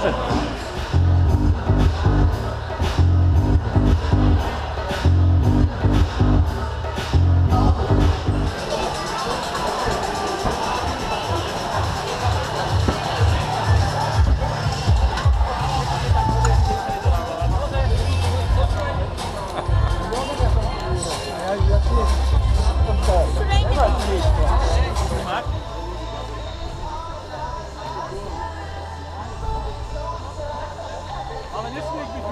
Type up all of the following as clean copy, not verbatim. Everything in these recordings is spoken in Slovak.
zase. Ale nesmieš byť.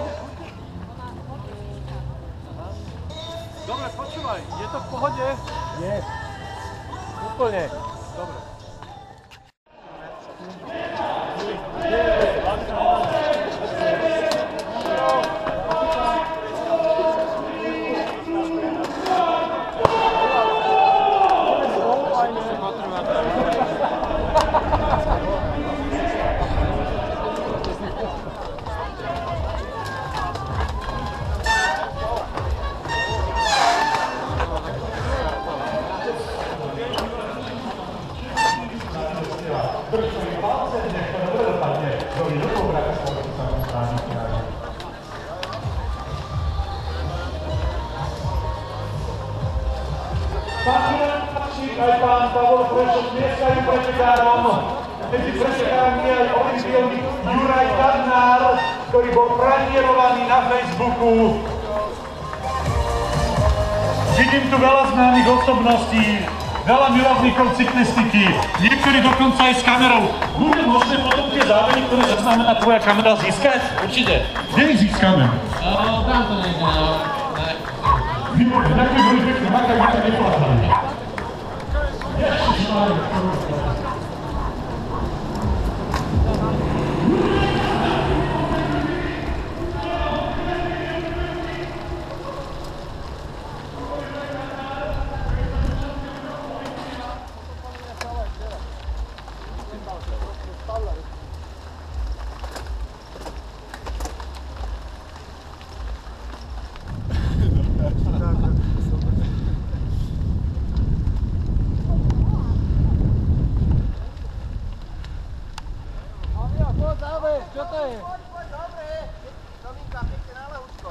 Dobre, počúvaj, je to v pohode? Nie. Úplne. Dobre. Aj pán Pavol Prešov dneskajú pretekárom. Medzi pretekármi je aj olympionik Juraj Kadnár, ktorý bol pranierovaný na Facebooku. Vidím tu veľa známych osobností, veľa milovníkov cyklistiky, niektorí dokonca aj s kamerou. Bude možné potom tie zábery, ktoré zaznamená tvoja kamera, získať? Určite. Kde ich získame? Tam to nejde, no. Výborné, ďakujem veľmi pekne, makaj, my to neplácali. Čo to je? Poď, dobre. Dominka, pekne na ľahúčko.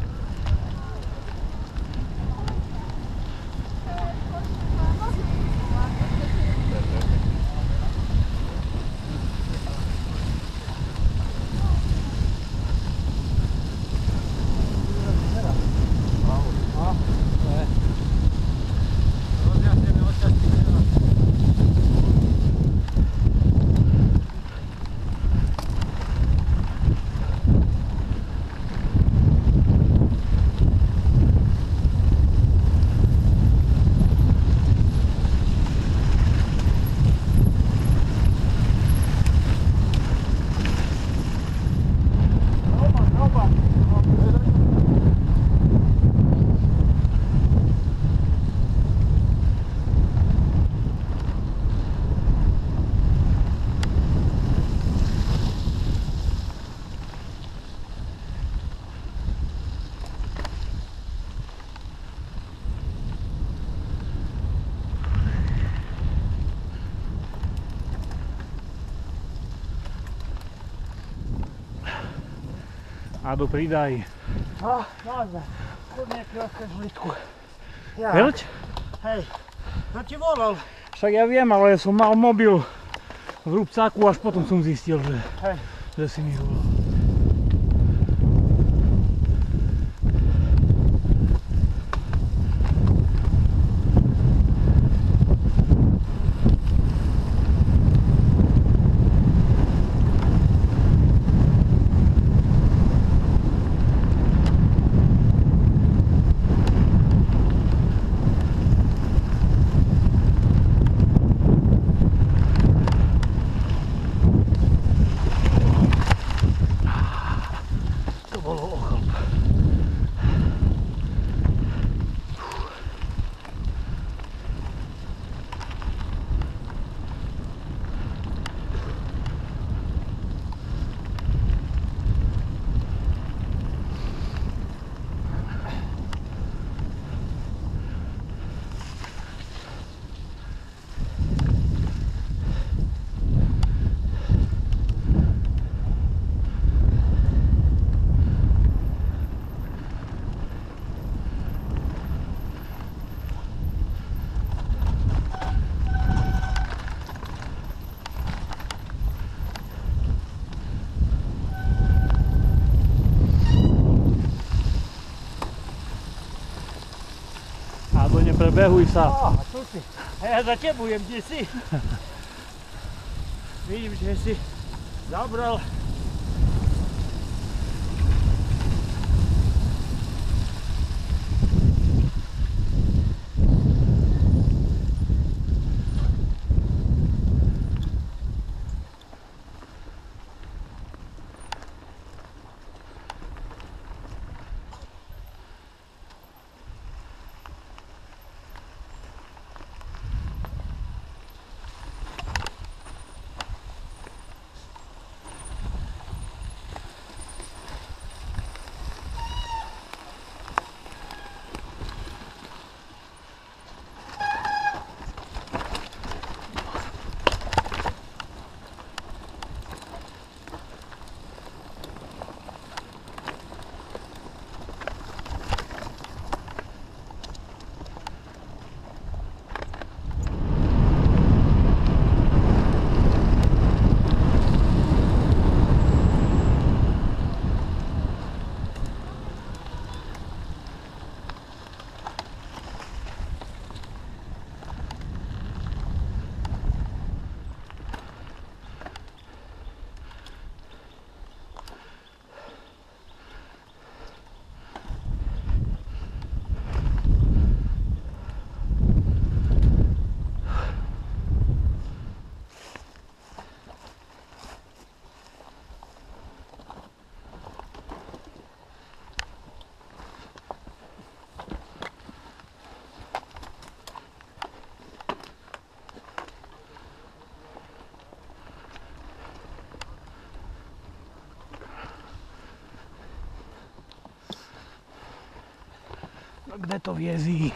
Ado, pridaj. Môžeme. Kudne troška žlitku. Veľč? Hej, to ti volal. Však ja viem, ale som mal mobil v rúbcáku, až potom som zistil, že si mi volal. Behuj sa. A tu si. A ja za tebujem, kde si? Vidím, že si zabral. No kde to vězí?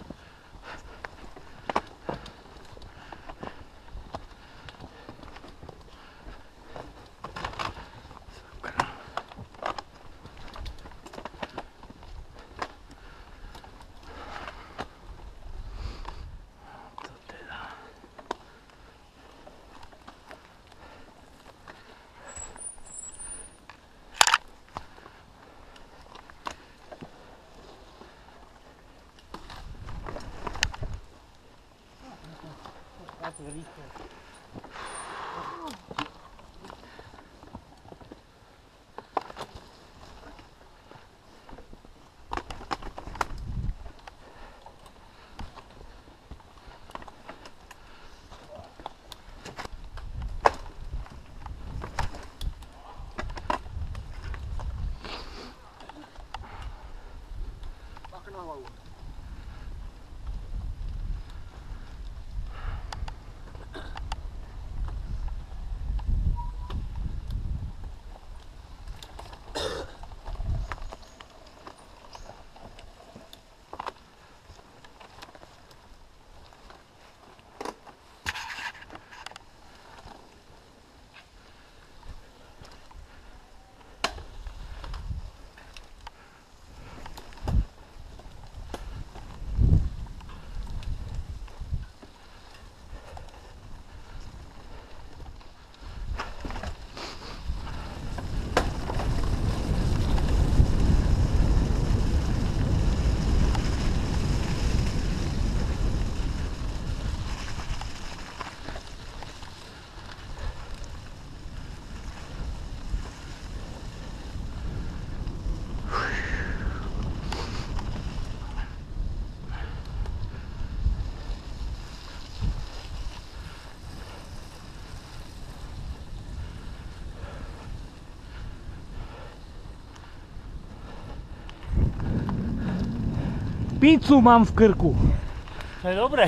Pizzu mám v krku. To je dobré.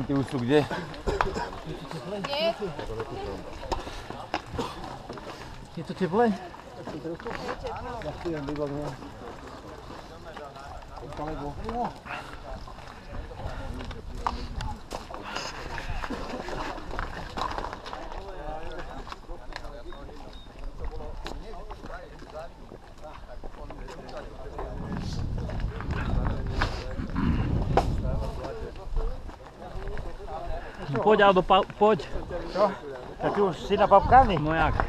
Ty už sú kde? Nie. Je to teplé? No poď, Aldo, poď. Čo? Tak ty už si napapkaný? No jak?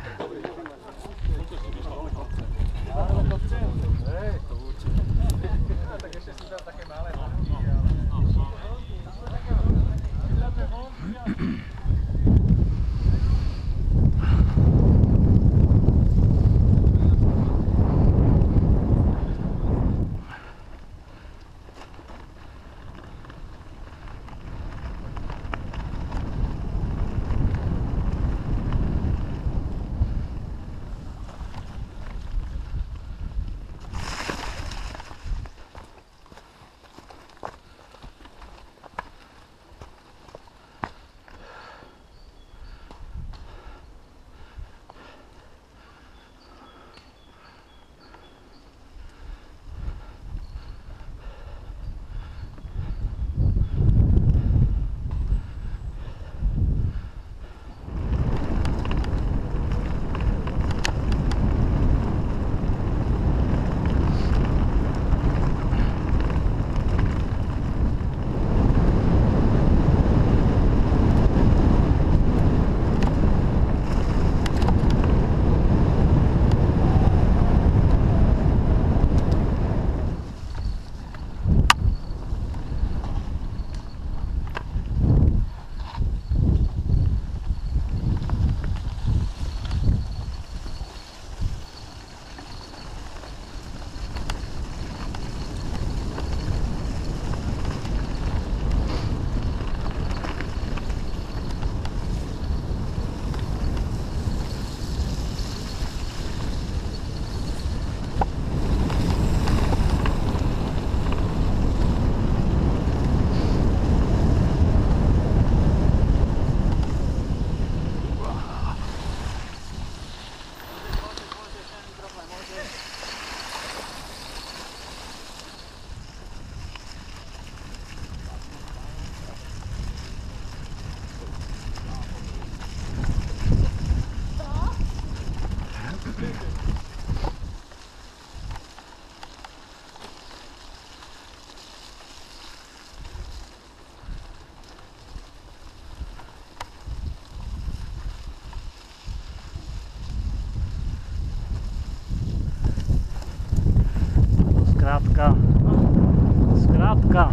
Skrátka.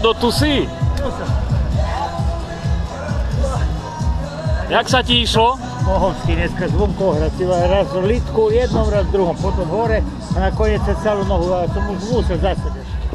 Vlado, tu si. Jak sa ti išlo? Mohovský dneska zvonko hrať, raz v Litku, jednom, raz v druhom, potom hore a nakoniec sa celú nohu, ale som už musel zase.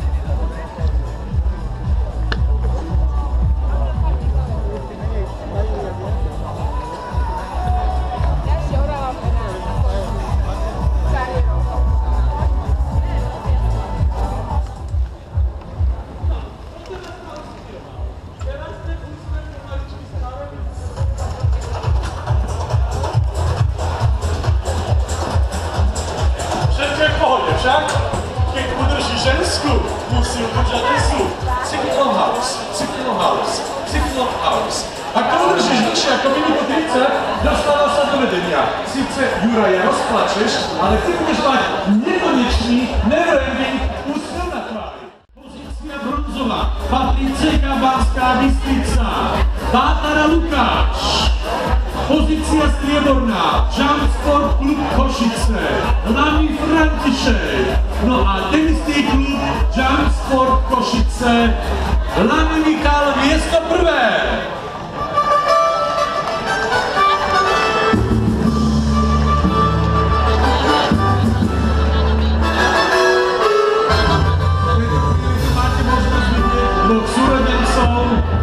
Však, keď udrží žensku, musí udržať islu. Cyclone house, cyclone house, cyclone house. Ak to udržíš dlhšie ako minutu 30, dostáva sa do vedenia. Sice Juraja rozplačeš, ale ty budeš mať nekonečný, never-ending úsmev na tvári. Pozícia bronzová, Patricia Banská Bystrica, Bátara Lukáš. Pozícia strieborná, Jump Sport Klub Košice, Lami František. No a tenistý klub Jump Sport Košice, Lami Mikal, miesto prvé. Máte možnosť vidieť dvoch súrodencov.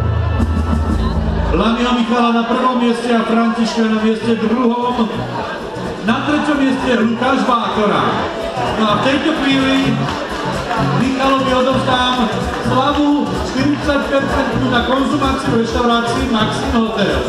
Lamia Michala na prvom mieste a Františka na mieste druhom. Na treťom mieste je Lukáš Bátora. No a v tejto chvíli Michalovi odovzdám slavu 40% na konzumáciu v reštaurácii Maxim Hotel.